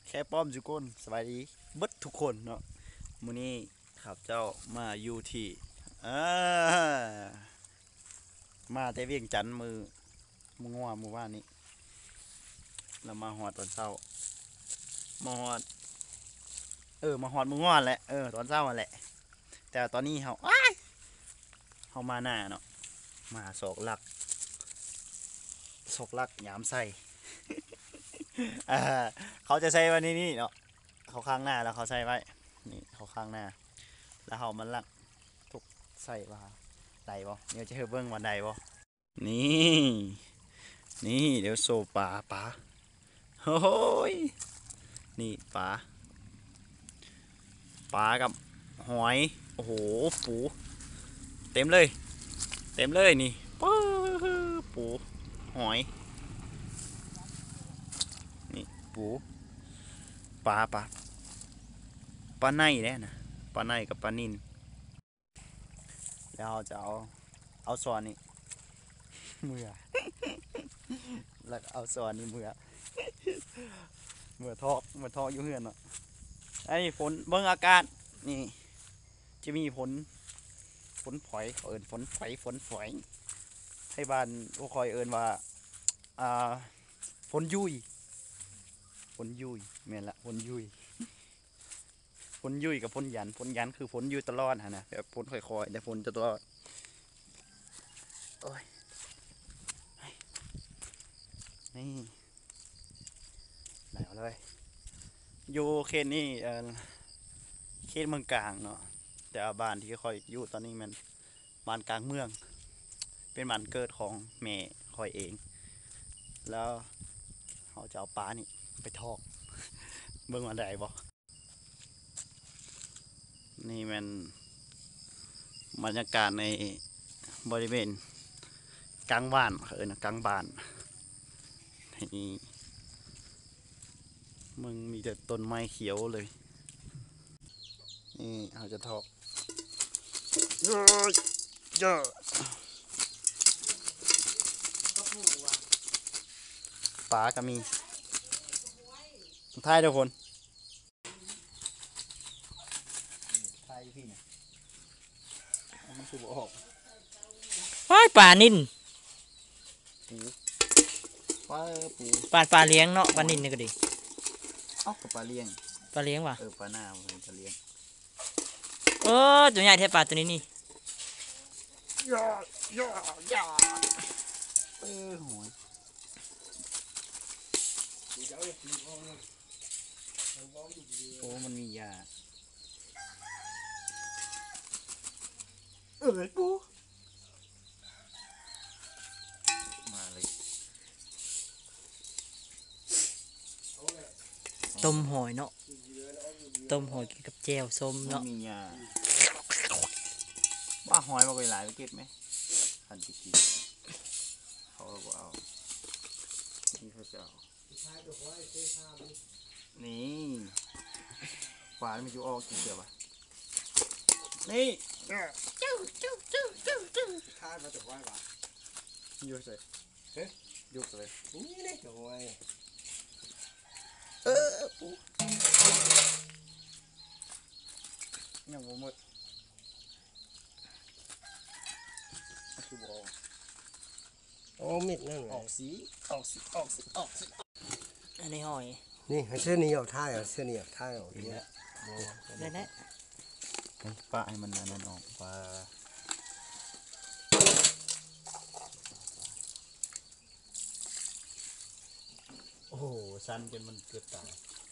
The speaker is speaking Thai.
แค่ป้อมจุกคนสบายดีเบิดทุกคนเนาะมื้อนี้ข้าพเจ้ามาอยู่ที่อ่ามาแต่เวียงจันทน์มือง่วมือว่านนี้เรามาหอดตอนเช้ามาหอดมาหอดมือง่วนแหละตอนเช้าแหละแต่ตอนนี้เฮามาหน้าเนาะมาศอกลักยามใส่ อ่าเขาจะใช้วันนี้เนาะเขาข้างหน้าแล้วเขาใส่ไว้นี่เขาข้างหน้าแล้วเขามันลักทุกใส่ว่าใดบ่เดี๋ยวจะเฮเบิ้งวันใดบ่นี่นี่เดี๋ยวโซปลาโอ้ยนี่ปลากับหอยโอ้โหปูเต็มเลยนี่ปูหอยนี่ปูปลาในเนี่ยนะปลาในกับปลานิลแล้วเราจะเอาส่วนนี้มือแล้วเอาส่วนนี้มือทอกอยู่เฮือนเนาะไอ้ฝนเบิ่งอากาศนี่จะมีฝนฝอยเขาเอิ้นฝนฝอยให้บ้านพวกคอยเอิ้นว่าอ่าฝนยุยแม่นละฝนยุยกับฝนยันคือฝนอยู่ตลอดฮะนะแบบฝนค่อยๆแต่ฝนจะตลอดโอ้ยนี่ไหนเอาเลยอยู่เขตนี้เขตเมืองกลางเนาะแต่ว่าบ้านที่ค่อยอยู่ตอนนี้มันบ้านกลางเมืองเป็นบ้านเกิดของแม่ค่อยเองแล้วเขาจะเอาปลานี่ไปทอกเบิ่งวันใดบ่นี่มันบรรยากาศในบริเวณกลางบ้านนะกลางบ้านนี่มึงมีแต่ต้นไม้เขียวเลยนี่เขาจะทอกเยอะปลาก็มีท้ายทุกคนท้ายพี่เนี่ยมันสูบออกว้ายปลานิ่นปูปลาปูปลาเลี้ยงเนาะปลานิ่นนี่ก็ดีกับปลาเลี้ยงว่ะปลาหน้าเป็นปลาเลี้ยงตัวใหญ่แท้ปลาตัวนี้นี่ย่าหอยโอ้มันมียาปูมาเลยต้มหอยเนาะต้มหอยกินกับแจ่วส้มเนาะมียาว่าหอยมาไปหลายไปเก็บไหมทันทีเขาก็เอานี่เขาจะเอานี่ปลาไม่จูออกกี่เสือปะนี่ข้ามาจากว่าปะยุบเลยยุบเลยนี่เลยโอ้ยปูยังบ่หมดคือบอโอ้มิดนั่นออกสีอันนี้หอยนี่เสื้อนี้เอาท่าเสื้อนี้เอาท่าออกนี่แหละได้แล้วปะให้มันนั่นออกปลาโอ้โหสั้นจนมันเกือบตาย